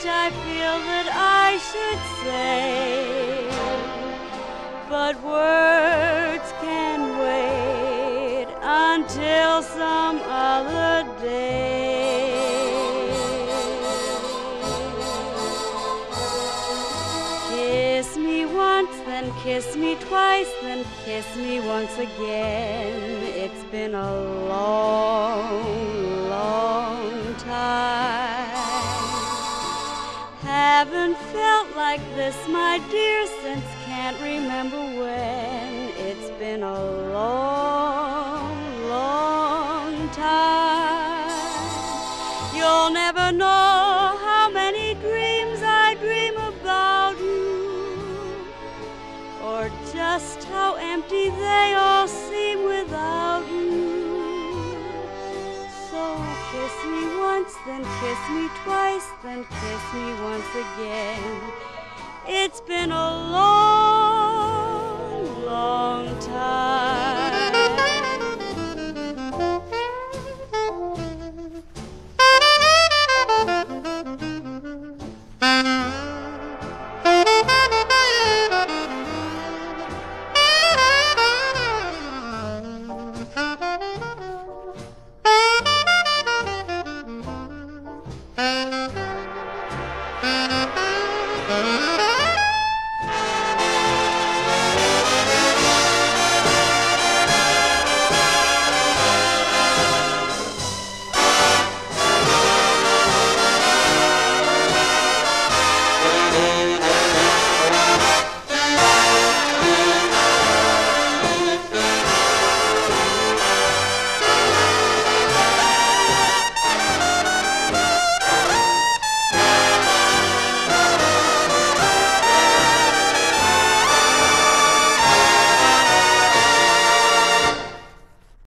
much I feel that I should say, but words can wait until some other day. Kiss me once, then kiss me twice, then kiss me once again. It's been a long, long time. Haven't felt like this, my dear, since can't remember when. It's been a long, long time. You'll never know how many dreams I dream about you, or just how empty they all seem without you. So kiss me once, then kiss me twice, then kiss me once again. It's been a long, long time.